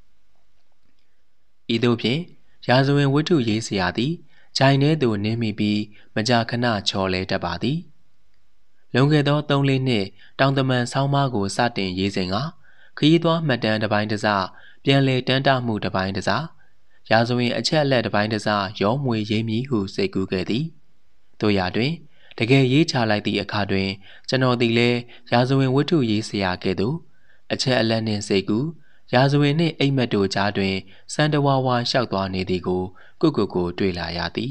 ဤသို့ဖြင့်ရာဇဝင်ဝတ္ထုရေးဆရာသည်ဂျိုင်ထဲသို့နင်းမိပြီးမကြာခဏချော်လဲတတ်ပါသည်လွန်ခဲ့သောသုံးလေးနှစ်တောင်တမန်ဆောင်းပါးကိုစတင်ရေးစဉ်ကခရီးသွားမှတ်တမ်းတစ်ပိုင်းတစ်စပြန်လည်တန်းတမှုတစ်ပိုင်းတစ်စရာဇဝင်အချက်အလက်တစ်ပိုင်းတစ်စရောမွေရေးမည်ဟုစိတ်ကူးခဲ့သည်တို့ရာတွင်တကယ်ရေးချလိုက်သည့်အခါတွင်ကျွန်တော်သည်လည်းရာဇဝင်ဝတ္ထုရေးဆရာကဲ့သို့အချက်အလက်နှင့်စိတ်ကူးရာဇဝင်နှင့်အိမ်မက်တို့ကြားတွင်စံတဝါဝါလျှောက်သွားနေသည်ကိုကိုကိုကိုတွေ့လာရသည်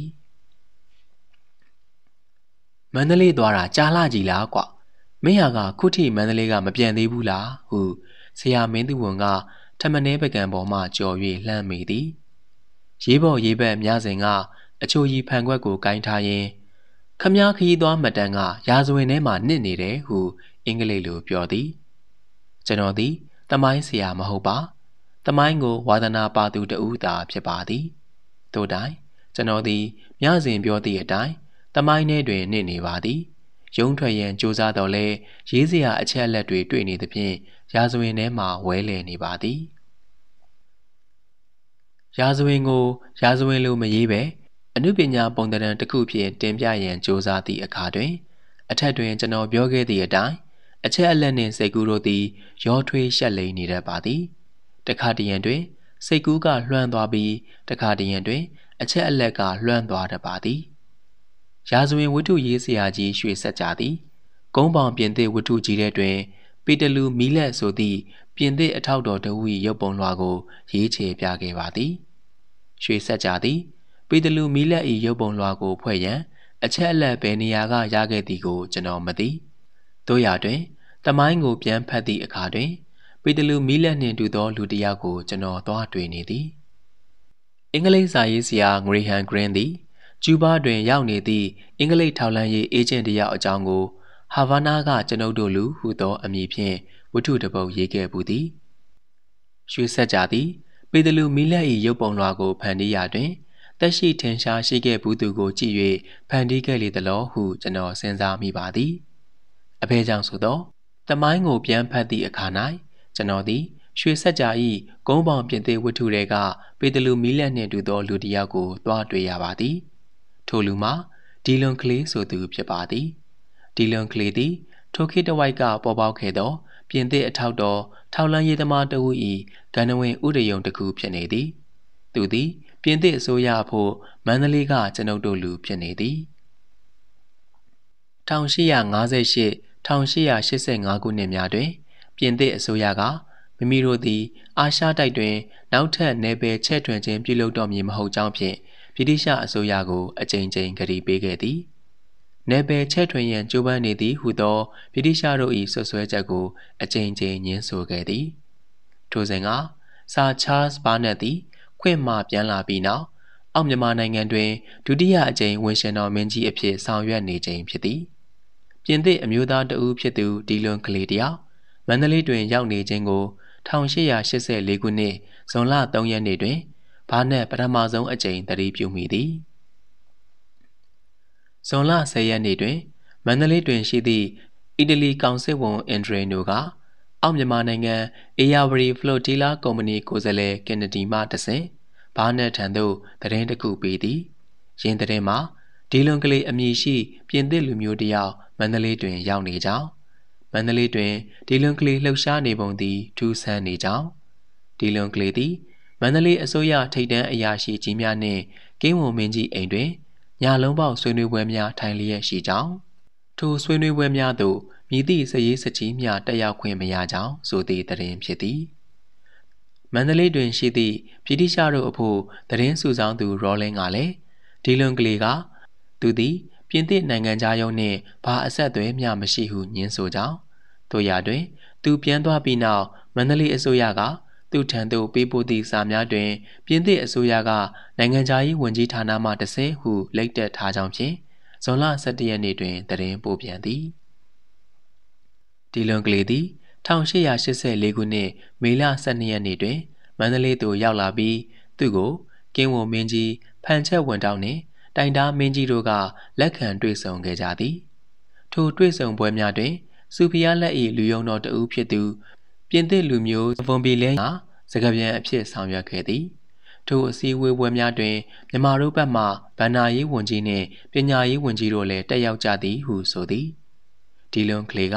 မန္တလေးသွားတာကြားလာကြည်လားကွာမင်းဟာကခုထိမန္တလေးကမပြန်သေးဘူးလားဟုဆရာမင်းသူဝန်ကထမနှဲပကံပေါ်မှကြော်၍လှမ်းမိသည်ရေးပေါ်ရေးဘက်များစဉ်ကအချိုကြီးဖန်ခွက်ကိုကိုင်းထားရင်းခမည်းခရီးသွားမှတ်တမ်းကရာဇဝင်ထဲမှာနစ်နေတယ်ဟုအင်္ဂလိပ်လိုပြောသည်ကျွန်တော်သည်တမိုင်းဆရာမဟုတ်ပါတမိုင်းကိုဝါသနာပါသူတဦးသာဖြစ်ပါသည်တို့တိုင်ကျွန်တော်သည်ညစဉ်ပြောသည့်အတိုင်းတမိုင်းထဲတွင်နစ်နေပါသည်ရုံးထွက်ရန်ကြိုးစားတော်လဲရေးစရာအချက်အလက်တွေတွေ့နေသဖြင့်ရာဇဝင်ထဲမှာဝဲလည်နေပါသည်ရာဇဝင်ကိုရာဇဝင်လိုမရေးပဲအနုပညာပုံသဏ္ဍာန်တစ်ခုဖြင့်တင်ပြရန်ကြိုးစားသည့်အခါတွင်အထက်တွင်ကျွန်တော်ပြောခဲ့သည့်အတိုင်းအချက်အလက်နှင့်စိတ်ကူးတို့သည်ရောထွေးရှက်လိမ့်နေတတ်ပါသည်တခါတရံတွင်စိတ်ကူးကလွှမ်းသွားပြီးတခါတရံတွင်အချက်အလက်ကလွှမ်းသွားတတ်ပါသည်ရာဇဝင်ဝတ္ထုရေးဆရာကြီးရွှေဆက်ကြသည်ကုန်းပေါင်ပြင်သစ်ဝတ္ထုကြီးတဲ့တွင်ပီတလူမီလက်ဆိုသည့်ပြင်သစ်အထောက်တော်တဝီရုပ်ပုံလွှာကိုရေးချေပြခဲ့ပါသည်ရွှေဆက်ကြသည်ပီတလူမီလက်၏ရုပ်ပုံလွှာကိုဖွဲ့ရန်အချက်အလက်ဘယ်နေရာကရခဲ့သည်ကိုကျွန်တော်မသိတို့ရာတွင်တမိုင်းကိုပြန်ဖတ်သည့်အခါတွင်ပီတလူမီလက်နှင့်တူသောလူတစ်ယောက်ကိုကျွန်တော်သွားတွေ့နေသည်အင်္ဂလိပ်စာရေးဆရာငရီဟန်ဂရင်းသည်ကျူးဘားတွင်ရောက်နေသည့်အင်္ဂလိပ်ထောက်လှမ်းရေးအေဂျင့်တစ်ယောက်အကြောင်းကိုဟာဗာနာကကျွန်ုပ်တို့လူဟုသောအမည်ဖြင့်ဝတ္ထုတစ်ပုဒ်ရေးခဲ့ပူသည်ရွှေဆက်ကြသည်ပေတလူမီလက်၏ရုပ်ပုံလွှာကိုဖန်တီးရာတွင်တက်ရှိထင်ရှားရှိခဲ့ဘူးသူကိုကြည့်၍ဖန်တီးခဲ့လေသလောဟုကျွန်တော်စဉ်းစားမိပါသည်အဘဲကြောင့်ဆိုသောတမိုင်းကိုပြန်ဖတ်သည့်အခါ၌ကျွန်တော်သည်ရွှေဆက်ကြ၏ကုန်းပေါင်ပြင်သစ်ဝတ္ထုတွေကပေတလူမီလက်နှင့်တူသောလူတစ်ယောက်ကိုသွားတွေ့ရပါသည်ထိုလူမှာဒီလွန်ကလေးဆိုသူဖြစ်ပါသည်ဒီလွန်ကလေးသည်ထိုခေတ်တစ်ဝိုက်ကပေါ်ပေါက်ခဲ့သောပြင်သစ်အထောက်တော်ထောက်လှမ်းရေးသမားတဦး၏ဂန္ဓဝင်ဥဒယုံတစ်ခုဖြစ်နေသည်သူသည်ပြင်သစ်အစိုးရအဖို့မန္တလေးကကျွန်ုပ်တို့လူဖြစ်နေသည်၁၈၅၈-၁၈၈၅ခုနှစ်များတွင်ပြင်သစ်အစိုးရကမိမိတို့သည်အာရှတိုက်တွင်နောက်ထပ်နယ်ပယ်ချဲ့ထွင်ခြင်းပြုလုပ်တော့မည်မဟုတ်ကြောင်းဖြင့်ဗြိတိရှအစိုးရကိုအကြိမ်ကြိမ်ကတိပေးခဲ့သည်နယ်ပယ်ချဲ့ထွင်ရန်ကြိုးပမ်းနေသည်ဟုသောဗြိတိရှတို့၏ဆွဆွဲချက်ကိုအကြိမ်ကြိမ်ညှင်းဆိုခဲ့သည်ထိုစဉ်ကဆာချားစ်ဘာနက်သည်ခွင့်မှပြန်လာပြီးနောက်အောက်မြန်မာနိုင်ငံတွင်ဒုတိယအကြိမ်ဝန်ရှင်တော်မင်းကြီးအဖြစ်ဆောင်ရွက်နေခြင်းဖြစ်သည်ပြင်သစ်အမျိုးသားတဦးဖြစ်သူဒီလွန်ကလေးတယောက်မန္တလေးတွင်ရောက်နေခြင်းကို၁၈၈၄ခုနှစ်ဇွန်လ၃ရက်နေ့တွင်ဘာနက်ပထမဆုံးအကြိမ်သတိပြုမိသည်ဇွန်လ၁၀ရက်နေ့တွင်မန္တလေးတွင်ရှိသည့်အီတလီကောင်စစ်ဝန်အင်ဒရီနိုကအောက်မြန်မာနိုင်ငံအေယာဝတီဖလိုတီလာကုမ္ပဏီကိုယ်စားလှယ်ကင်နဒီမှတဆင့်ဘာနက်ထံသို့သတင်းတစ်ခုပေးသည်ရင်းသတင်းမှာဒီလွန်ကလေးအမည်ရှိပြင်သစ်လူမျိုးတစ်ယောက်မန္တလေးတွင်ရောက်နေကြောင်းမန္တလေးတွင်ဒီလွန်ကလေးလှုပ်ရှားနေပုံသည်ထူးဆန်းနေကြောင်းဒီလွန်ကလေးသည်မန္တလေးအစိုးရထိပ်တန်းအရာရှိကြီးများနှင့်ကင်းဝန်မင်းကြီးအိမ်တွင်ညလုံးပေါက်ဆွေးနွေးပွဲများထိုင်လျက်ရှိကြောင်းထိုဆွေးနွေးပွဲများသို့မြည်သည့်စရေးစကြီးများတက်ရောက်ခွင့်မရကြောင်းဆိုသည့်သတင်းဖြစ်သည်မန္တလေးတွင်ရှိသည့်ဗြိတိရှတို့အဖို့သတင်းစုဆောင်းသူရောလင်းကလည်းဒီလွန်ကလေးကသူသည်ပြင်သစ်နိုင်ငံသားရုံးနှင့်ဘာအဆက်အသွယ်မျှမရှိဟုညင်းဆိုကြောင်းတို့ရာတွင်သူပြန်သွားပြီးနောက်မန္တလေးအစိုးရကသူထံသို့ပေးပို့သည့်စာများတွင်ပြင်သစ်အစိုးရကနိုင်ငံခြားရေးဝန်ကြီးဌာနမှတဆင့်ဟုလိပ်တက်ထားကြောင်းဖြင့်ဇွန်လ၁၁ရက်နေ့တွင်သတင်းပို့ပြန်သည်ဒီလွန်ကလေးသည်၁၈၈၄ခုနှစ်မေလ၁၂ရက်နေ့တွင်မန္တလေးသို့ရောက်လာပြီးသူကိုကင်းဝန်မင်းကြီးဖန်ချက်ဝန်တောင်းနှင့်တိုင်တားမင်းကြီးတို့ကလက်ခံတွေ့ဆုံခဲ့ကြသည်ထိုတွေ့ဆုံပွဲများတွင်စူဖီယာလက်၏လူယုံတော်တဦးဖြစ်သူပြင်သစ်လူမျိုးဗွန်ဘီလဲကစကားပြန်အဖြစ်ဆောင်ရွက်ခဲ့သည်ထိုအစည်းအဝေးပွဲများတွင်မြန်မာတို့ဘက်မှဗန္နာရေးဝန်ကြီးနှင့်ပညာရေးဝန်ကြီးတို့လည်းတက်ရောက်ကြသည်ဟုဆိုသည်ဒီလွန်ကလေးက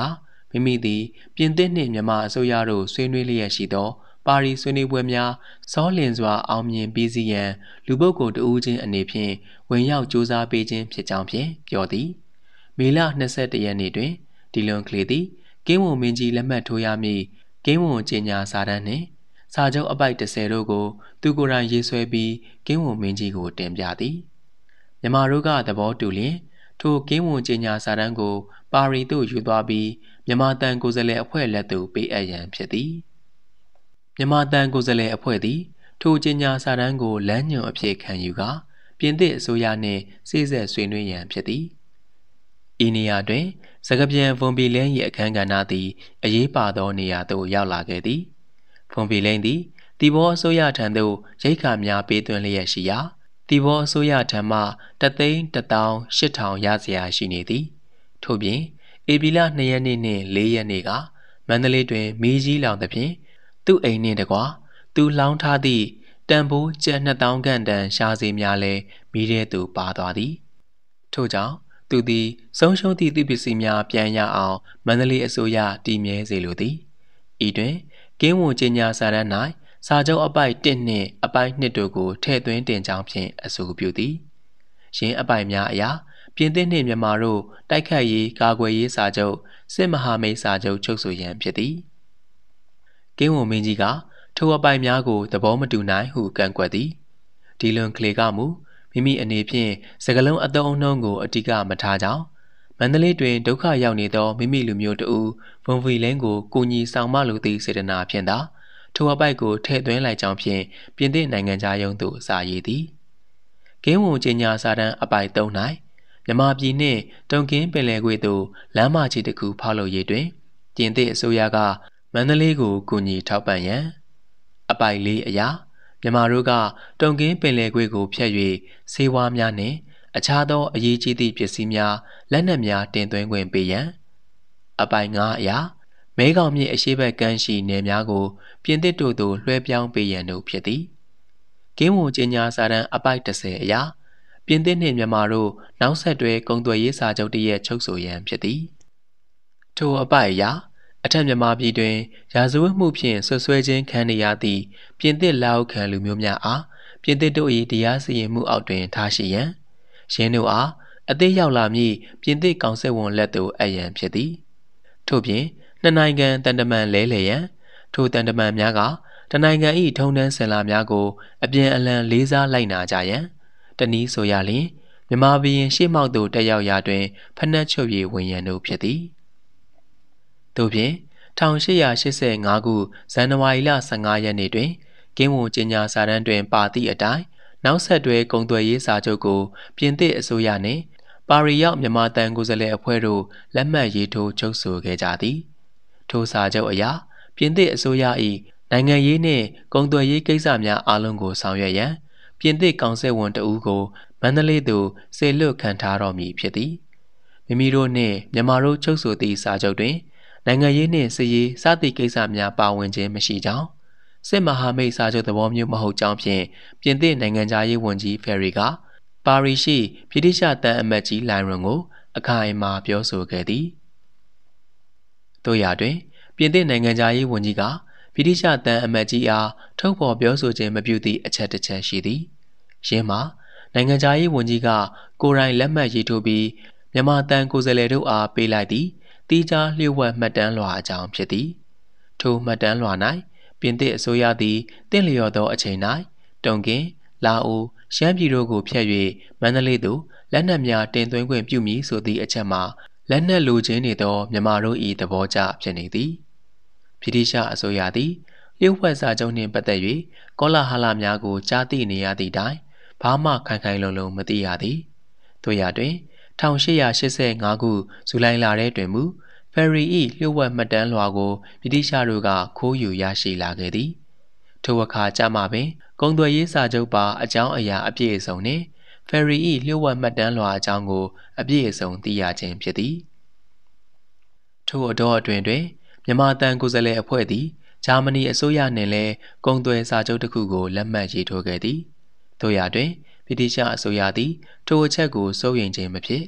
မိမိသည်ပြင်သစ်နှင့်မြန်မာအစိုးရတို့ဆွေးနွေးလျက်ရှိသောပါရီဆွေးနွေးပွဲများစောလင်စွာအောင်မြင်ပြီးစီးရန်လူပုဂ္ဂိုလ်တဦးချင်းအနေဖြင့်ဝင်ရောက်စ조사ပေးခြင်းဖြစ်ကြောင်းဖြင့်ပြောသည်မေလ၂၁ရက်နေ့တွင်ဒီလွန်ကလေးသည်ကင်းဝံမင်းကြီးလက်မှတ်ထိုးရမည့်ကင်းဝံကြေညာစာတမ်းနှင့်စာချုပ်အပိုက်၁၀တို့ကိုသူကိုယ်တိုင်ရေးဆွဲပြီးကင်းဝံမင်းကြီးကိုတင်ပြသည်မြန်မာတို့ကသဘောတူလျင်ထိုကင်းဝံကြေညာစာတမ်းကိုပါရီသို့ယူသွားပြီးမြန်မာတန်ကိုယ်စားလှယ်အဖွဲ့လက်သို့ပေးအပ်ရန်ဖြစ်သည်မြန်မာတန်ကိုယ်စားလှယ်အဖွဲ့သည်ထိုကြေညာစာတမ်းကိုလမ်းညွှန်အဖြစ်ခံယူကာပြင်သစ်အစိုးရနှင့်စေ့စပ်ဆွေးနွေးရန်ဖြစ်သည်ဤနေရာတွင်စကားပြန်ဖွန်ပီလင်း၏အခမ်းကဏ္ဍသည်အရေးပါသောနေရာသို့ရောက်လာခဲ့သည်ဖွန်ပီလင်းသည်တီဘောအစိုးရထံသို့ရိတ်ခါများပေးသွင်းလျက်ရှိရာတီဘောအစိုးရထံမှတသိန်းတစ်သောင်းရှစ်ထောင်ရစရာရှိနေသည်ထို့ပြင်ဧပြီလ၂ရက်နေ့နှင့်၄ရက်နေ့ကမန္တလေးတွင်မီးကြီးလောင်သဖြင့်သူ့အိမ်နှင့်တကွသူလောင်းထားသည့်တန်ဖိုးကျပ်နှစ်သောင်းခန့်တန်ရှားစေများလည်းမီးထဲသို့ပါသွားသည်ထို့ကြောင့်သူသည်ဆုံးရှုံးသည့်သည့်ပစ္စည်းများပြန်ရအောင်မန္တလေးအစိုးရတည်မြဲစေလိုသည်ဤတွင်ကင်းဝံကြေညာစာတမ်း၌စာချုပ်အပိုက်၁နှင့်အပိုက်၂တို့ကိုထည့်သွင်းတင်ကြောင်းဖြင့်အဆိုပြုသည်ယင်းအပိုက်များအရာပြင်သစ်နှင့်မြန်မာတို့တိုက်ခိုက်ရေးကာကွယ်ရေးစာချုပ်စစ်မဟာမိတ်စာချုပ်ချုပ်ဆိုရန်ဖြစ်သည်ကင်းဝံမင်းကြီးကထိုအပိုက်များကိုသဘောမတူနိုင်ဟုကန့်ကွက်သည်ဒီလွန်ကလေးကမူမိမိအနေဖြင့်စကလုံးအသုံးအနှုန်းကိုအတိကမထားကြောင်းမန္တလေးတွင်ဒုက္ခရောက်နေသောမိမိလူမျိုးတို့ဗွန်ဖီလင်းကိုကိုညီဆောင်မလိုသည့်စေတနာဖြင့်သာထိုအပိုက်ကိုထည့်သွင်းလိုက်ကြောင်းဖြင့်ပြင်သစ်နိုင်ငံသားရုံးသို့စာရေးသည်ကင်းဝံကြေညာစာတမ်းအပိုက်၃၌မြန်မာပြည်နှင့်တုံကင်းပင်လယ်ကွေ့သို့လမ်းမကြီးတစ်ခုဖောက်လုပ်ရေးတွင်ပြင်သစ်အစိုးရကမန္တလေးကိုကူညီထောက်ပံ့ရန်အပိုက်၄အရာမြန်မာတို့ကတုံကင်းပင်လယ်ကွေ့ကိုဖျက်၍ဆေးဝါးများနှင့်အခြားသောအရေးကြီးသည့်ပစ္စည်းများလက်နက်များတင်သွင်းခွင့်ပေးရန်အပိုက်၅အရာမဲခေါင်မြစ်အရှေ့ဘက်ကမ်းရှိနယ်များကိုပြင်သစ်တို့သို့လွှဲပြောင်းပေးရန်တို့ဖြစ်သည်ကင်းဝံကြေညာစာတမ်းအပိုက်၁၀အရာပြင်သစ်နှင့်မြန်မာတို့နောက်ဆက်တွဲကုန်သွယ်ရေးစာချုပ်တရက်ချုပ်ဆိုရန်ဖြစ်သည်ထိုအပိုက်အရာအထက်မြန်မာပြည်တွင်ရာဇဝတ်မှုဖြင့်ဆွဆွဲခြင်းခံနေရသည့်ပြင်သစ်လက်အောက်ခံလူမျိုးများအားပြင်သစ်တို့၏တရားစီရင်မှုအောက်တွင်ထားရှိရန်ရင်းတို့အားအသေးရောက်လာမည့်ပြင်သစ်ကောင်စစ်ဝန်လက်သို့အပ်ရန်ဖြစ်သည်ထို့ပြင်နှစ်နိုင်ငံတန်တမန်လဲလှယ်ရန်ထိုတန်တမန်များကတနိုင်ငံ၏ထုံတန်းစင်လာများကိုအပြန်အလှန်လေးစားလိုက်နာကြရန်တနည်းဆိုရလျှင်မြန်မာပြည်ရှေ့မှောက်သို့တက်ရောက်ရာတွင်ဖနှက်ချုပ်၍ဝင်ရန်တို့ဖြစ်သည်တို့ဖြင့်၁၈၈၅ခုဇန်နဝါရီလ၁၅ရက်နေ့တွင်ကင်းဝံကြေညာစာတမ်းတွင်ပါသည့်အတိုင်းနောက်ဆက်တွဲကုန်သွယ်ရေးစာချုပ်ကိုပြင်သစ်အစိုးရနှင့်ပါရီရောက်မြန်မာတန်ကိုယ်စားလှယ်အဖွဲ့တို့လက်မှတ်ရေးထိုးချုပ်ဆိုခဲ့ကြသည်ထိုစာချုပ်အရပြင်သစ်အစိုးရ၏နိုင်ငံရေးနှင့်ကုန်သွယ်ရေးကိစ္စများအားလုံးကိုဆောင်ရွက်ရန်ပြင်သစ်ကောင်စစ်ဝန်တဦးကိုမန္တလေးသို့စေလွှတ်ခံထားတော်မူဖြစ်သည်မိမိတို့နှင့်မြန်မာတို့ချုပ်ဆိုသည့်စာချုပ်တွင်နိုင်ငံရေးနှင့်စစ်ရေးစသည့်ကိစ္စများပါဝင်ခြင်းမရှိကြောင်းစစ်မဟာမိတ်စာချုပ်သဘောမျိုးမဟုတ်ကြောင်းဖြင့်ပြင်သစ်နိုင်ငံသားရေးဝန်ကြီးဖယ်ရီကပါရီရှိဗြိတိရှတန်အမတ်ကြီးလိုင်ရွန်ကိုအခိုင်အမာပြောဆိုခဲ့သည်တို့ရာတွင်ပြင်သစ်နိုင်ငံသားရေးဝန်ကြီးကဗြိတိရှတန်အမတ်ကြီးအားထုတ်ဖော်ပြောဆိုခြင်းမပြုသည့်အချက်တစ်ချက်ရှိသည်ယင်းမှာနိုင်ငံသားရေးဝန်ကြီးကကိုယ်တိုင်လက်မှတ်ရေးထိုးပြီးမြန်မာတန်ကိုယ်စားလှယ်တို့အားပေးလိုက်သည့်တီးခြားလျှို့ဝှက်မှတ်တမ်းလွှာအကြောင်းဖြစ်သည်ထိုမှတ်တမ်းလွှာ၌ပြင်သစ်အစိုးရသည်တင့်လျော်သောအချိန်၌တုံကင်လာအိုရှမ်းပြည်တို့ကိုဖျက်၍မန္တလေးသို့လက်နက်များတင်သွင်းခွင့်ပြုမည်ဆိုသည့်အချက်မှာလက်နက်လိုချင်နေသောမြန်မာတို့၏သဘောကျဖြစ်နေသည်ဗြိတိရှအစိုးရသည်လျှို့ဝှက်စာချုပ်နှင့်ပတ်သက်၍ကောလာဟလများကိုကြားသိနေရသည့်တိုင်ဘာမှခိုင်ခိုင်လုံလုံမသိရသည်တို့ရာတွင်၁၈၈၅ခုဇူလိုင်လထဲတွင်မူဖယ်ရီ၏လျှို့ဝှက်မှတ်တမ်းလွှာကိုဗြိတိရှတို့ကခိုးယူရရှိလာခဲ့သည်ထိုအခါကျမှပင်ကုန်သွယ်ရေးစာချုပ်ပါအကြောင်းအရာအပြည့်အစုံနှင့်ဖယ်ရီ၏လျှို့ဝှက်မှတ်တမ်းလွှာအကြောင်းကိုအပြည့်အစုံသိရခြင်းဖြစ်သည်ထိုအတော့အတွင်တွင်မြန်မာတန်ကိုယ်စားလှယ်အဖွဲ့သည်ဂျာမနီအစိုးရနှင့်လည်းကုန်သွယ်စာချုပ်တစ်ခုကိုလက်မှတ်ရေးထိုးခဲ့သည်တို့ရာတွင်ဗြိတိရှအစိုးရသည်ထိုအချက်ကိုစိုးရိမ်ခြင်းမဖြစ်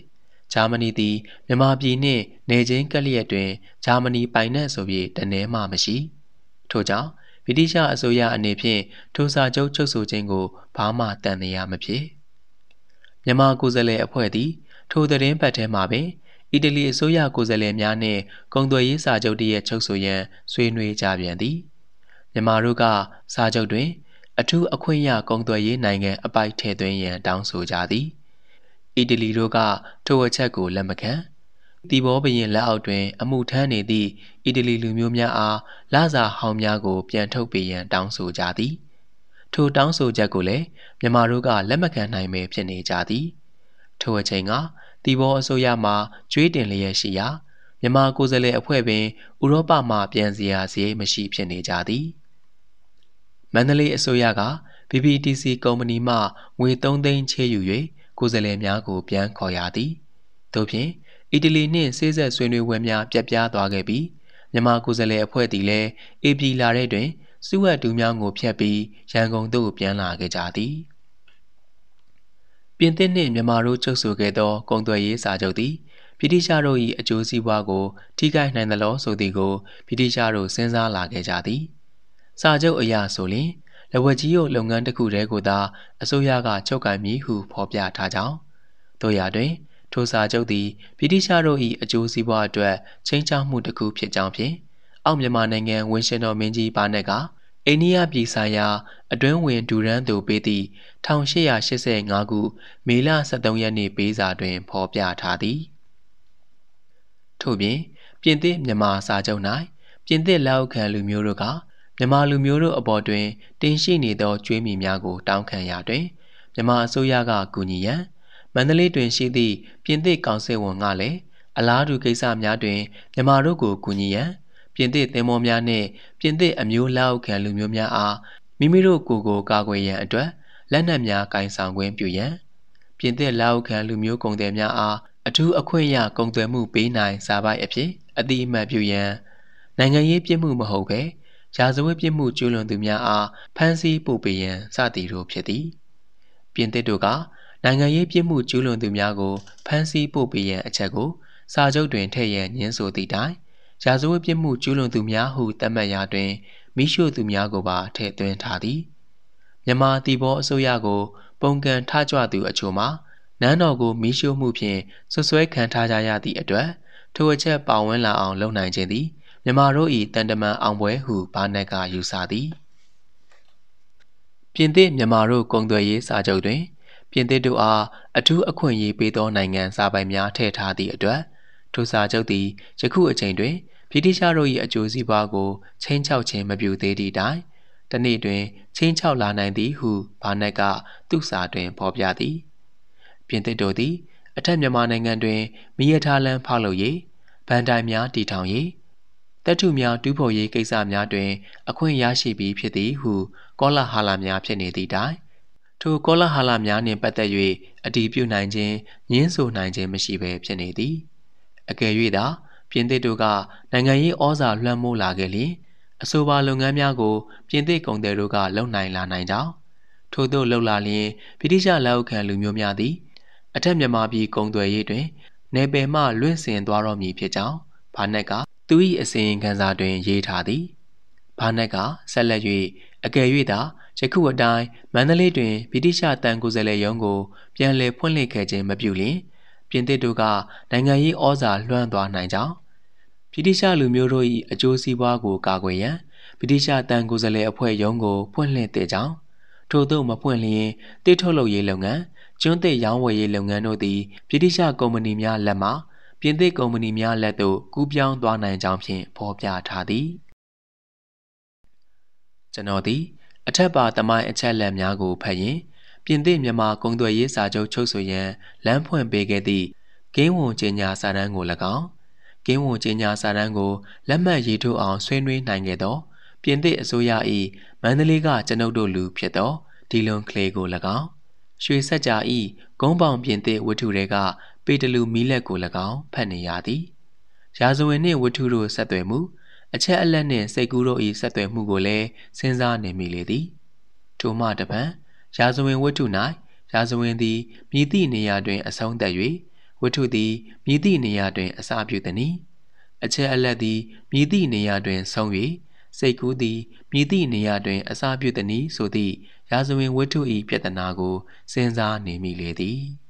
ဂျာမနီသည်မြန်မာပြည်နှင့်နေချင်းကပ်လျက်တွင်ဂျာမနီပိုင်နက်ဆိုပြီးတနည်းမှမရှိထို့ကြောင့်ဗြိတိရှအစိုးရအနေဖြင့်ထိုစာချုပ်ချုပ်ဆိုခြင်းကိုဘာမှတန်တရားမဖြစ်မြန်မာကိုယ်စားလှယ်အဖွဲ့သည်ထိုသတင်းပတ်ထဲမှာပင်အီတလီအစိုးရကိုယ်စားလှယ်များနှင့်ကုန်သွယ်ရေးစာချုပ်တည်းရဲ့ချုပ်ဆိုရန်ဆွေးနွေးကြပြန်သည်မြန်မာတို့ကစာချုပ်တွင်အထူးအခွင့်အရေးကုန်သွယ်ရေးနိုင်ငံအပိုက်ထည့်သွင်းရန်တောင်းဆိုကြသည်အီတလီတို့ကထိုအချက်ကိုလက်မခံတီဘောဘရင်လက်အောက်တွင်အမှုထမ်းနေသည့်အီတလီလူမျိုးများအားလစာဟောင်းများကိုပြန်ထုတ်ပေးရန်တောင်းဆိုကြသည်ထိုတောင်းဆိုချက်ကိုလည်းမြန်မာတို့ကလက်မခံနိုင်ပဲဖြစ်နေကြသည်ထိုအချိန်ကတီဘောအစိုးရမှကျွေးတင်လျက်ရှိရာမြန်မာကိုယ်စားလှယ်အဖွဲ့ပင်ဥရောပမှပြန်စရာစရိတ်မရှိဖြစ်နေကြသည်မန္တလေးအစိုးရက ဘီ ဘီ တီ စီ ကုမ္ပဏီမှငွေသုံးသိန်းချေးယူ၍ကိုယ်စားလှယ်များကိုပြန်ခေါ်ရသည်သို့ဖြင့်အီတလီနှင့်ဆေးဆက်ဆွေးနွေးပွဲများပြတ်ပြားသွားခဲ့ပြီးမြန်မာကိုယ်စားလှယ်အဖွဲ့သည်လည်းအေပီလာတဲ့တွင်စုဝတ်တူများကိုဖျက်ပြီးရန်ကုန်သို့ပြန်လာခဲ့ကြသည်ပြင်သစ်နှင့်မြန်မာတို့ချုပ်ဆိုခဲ့သောကုန်သွယ်ရေးစာချုပ်သည်ဗြိတိရှတို့၏အကျိုးစီးပွားကိုထိခိုက်နိုင်သလောဆိုသည်ကိုဗြိတိရှတို့စဉ်းစားလာခဲ့ကြသည်စာချုပ်အရဆိုလျှင်လက်ဝက်ကြီးတို့လုပ်ငန်းတစ်ခုတည်းကိုသာအစိုးရကချုပ်ကိုင်မည်ဟုဖော်ပြထားကြောင်းတို့ရာတွင်ထိုစာချုပ်သည်ဗြိတိရှတို့၏အကျိုးစီးပွားအတွက်ချိန်ချောက်မှုတစ်ခုဖြစ်ကြောင်းဖြင့်အောက်မြန်မာနိုင်ငံဝင်းရှင်တော်မင်းကြီးဘာနက်ကအိန္ဒိယပြည်ဆိုင်ရာအတွင်းဝင်ဒူရန်သူပေးသည့်၁၈၈၅ခုမေလ၁၃ရက်နေ့ပေးစာတွင်ဖော်ပြထားသည်ထို့ပြင်ပြင်သစ်မြန်မာစာချုပ်၌ပြင်သစ်လက်အောက်ခံလူမျိုးတို့ကမြန်မာလူမျိုးတို့အပေါ်တွင်တင်ရှိနေသောကြွေးမြီများကိုတောင်းခံရာတွင်မြန်မာအစိုးရကကူညီရန်မန္တလေးတွင်ရှိသည့်ပြင်သစ်ကောင်စစ်ဝန်ကလည်းအလားတူကိစ္စများတွင်မြန်မာတို့ကိုကူညီရန်ပြင်သစ်သင်္ဘောများနှင့်ပြင်သစ်အမျိုးလက်အောက်ခံလူမျိုးများအားမိမိတို့ကိုယ်ကိုကာကွယ်ရန်အတွက်လက်နက်များကင်ဆောင်ခွင့်ပြုရန်ပြင်သစ်လက်အောက်ခံလူမျိုးကုန်သည်များအားအထူးအခွင့်အရေးကုန်သွယ်မှုပေးနိုင်စာပိုက်အဖြစ်အတိအမှတ်ပြုရန်နိုင်ငံရေးပြစ်မှုမဟုတ်ဘဲရာဇဝတ်ပြစ်မှုကျူးလွန်သူများအားဖမ်းဆီးပို့ပေးရန်စသည်တို့ဖြစ်သည်ပြင်သစ်တို့ကနိုင်ငံရေးပြစ်မှုကျူးလွန်သူများကိုဖမ်းဆီးပို့ပေးရန်အချက်ကိုစာချုပ်တွင်ထည့်ရန်ညှင်းဆိုသည့်တိုင်ရာဇဝတ်ပြစ်မှုကျူးလွန်သူများဟုသတ်မှတ်ရာတွင်မိရှုသူများကိုပါထည့်သွင်းထားသည်မြန်မာတီဘောအစိုးရကိုပုံကန်ထကြွသူအချို့မှာနန်းတော်ကိုမိရှုမှုဖြင့်ဆွဆွဲခံထားကြရသည့်အတွက်ထိုအချက်ပါဝင်လာအောင်လုပ်နိုင်ခြင်းသည်မြန်မာတို့၏တန်တမန်အောင်ပွဲဟုဘာနက်ကယူဆသည်ပြင်သစ်မြန်မာတို့ကုန်သွယ်ရေးစာချုပ်တွင်ပြင်သစ်တို့အားအထူးအခွင့်အရေးပေးသောနိုင်ငံစာပိုင်များထည့်ထားသည့်အတွက်ထိုစာချုပ်သည်ယခုအချိန်တွင်ဗြိတိရှတို့၏အကျိုးစီးပွားကိုချင်းချောက်ခြင်းမပြုသေးသည့်တိုင်တနေ့တွင်ချင်းချောက်လာနိုင်သည်ဟုဘာနက်ကသူ့စာတွင်ဖော်ပြသည်ပြင်သစ်တို့သည်အထက်မြန်မာနိုင်ငံတွင်မီးရထားလမ်းဖောက်လုပ်ရေးဗန်တိုင်များတည်ထောင်ရေးတပ်ထုများတူးဖော်ရေးကိစ္စများတွင်အခွင့်ရရှိပြီးဖြစ်သည်ဟုကောလာဟာလများဖြစ်နေသည့်တိုင်ထိုကောလာဟာလများနှင့်ပတ်သက်၍အတည်ပြုနိုင်ခြင်းညှင်းဆိုနိုင်ခြင်းမရှိဘဲဖြစ်နေသည်အကယ်၍သာပြင်သစ်တို့ကနိုင်ငံရေးဩဇာလွှမ်းမိုးလာခဲ့လျှင်အဆိုပါလုပ်ငန်းများကိုပြင်သစ်ကုန်သည်တို့ကလုပ်နိုင်လာနိုင်ကြောင်းထို့သို့လှုပ်လာလျင်ဗြိတိရှလက်အောက်ခံလူမျိုးများသည်အထက်မြန်မာပြည်ကုန်သွယ်ရေးတွင်နေပယ်မှလွင့်စင်သွားတော်မူဖြစ်ကြောင်းဘာနက်ကသူ၏အစီရင်ခံစာတွင်ရေးထားသည်ဘာနက်ကဆက်လက်၍အကယ်၍သာယခုအတိုင်းမန္တလေးတွင်ဗြိတိရှတန်ကိုယ်စားလှယ်ရုံးကိုပြန်လည်ဖွင့်လှစ်ခဲ့ခြင်းမပြုလျင်ပြင်သစ်တို့ကနိုင်ငံရေးဩဇာလွှမ်းသွားနိုင်ကြောင်းဗြိတိရှလူမျိုးတို့၏အကျိုးစီးပွားကိုကာကွယ်ရန်ဗြိတိရှတန်ကိုယ်စားလှယ်အဖွဲ့ရုံးကိုဖွင့်လှစ်တဲ့ကြောင်းထို့သို့မဖွင့်လျင်တိထုတ်လုပ်ရေးလုပ်ငန်းကျွန်းသစ်ရောင်းဝယ်ရေးလုပ်ငန်းတို့သည်ဗြိတိရှကုမ္ပဏီများလက်မှပြင်သစ်ကုမ္ပဏီများလက်သို့ကူးပြောင်းသွားနိုင်ကြောင်းဖြင့်ဖော်ပြထားသည်ကျွန်တော်သည်အထက်ပါသမိုင်းအချက်အလက်များကိုဖတ်ရင်ပြင်သစ်မြန်မာကုန်သွယ်ရေးစာချုပ်ချုပ်ဆိုရန်လမ်းဖွင့်ပေးခဲ့သည့်ကင်းဝံကြေညာစာတမ်းကို၎င်းကင်းဝံကြေညာစာတမ်းကိုလက်မှတ်ရေးထိုးအောင်ဆွေးနွေးနိုင်ခဲ့သောပြင်သစ်အစိုးရ၏မန္တလေးကကျွန်ုပ်တို့လူဖြစ်သောဒီလွန်ကလေးကို၎င်းရွှေစက်ကြာ၏ဂုံးပေါင်ပြင်သစ်ဝတ္ထုတွေကပေတလူမီလက်ကို၎င်းဖတ်နေရသည်ရာဇဝင်နှင့်ဝတ္ထုတို့ဆက်သွယ်မှုအချက်အလက်နှင့်စိတ်ကူးတို့၏ဆက်သွယ်မှုကိုလည်းစဉ်းစားနေမိလေသည်ထိုမှတပံရာဇဝင်ဝတ္ထု၌ရာဇဝင်သည်မြည်သည့်နေရာတွင်အဆုံးသတ်၍ဝတ္ထုသည်မြည်သည့်နေရာတွင်အစပြုသည်။အချက်အလက်သည်မြည်သည့်နေရာတွင်ဆုံး၍စိတ်ကူးသည်မြည်သည့်နေရာတွင်အစပြုသည်ဆိုသည့်ရာဇဝင်ဝတ္ထု၏ပြဿနာကိုစဉ်းစားနေမိလေသည်။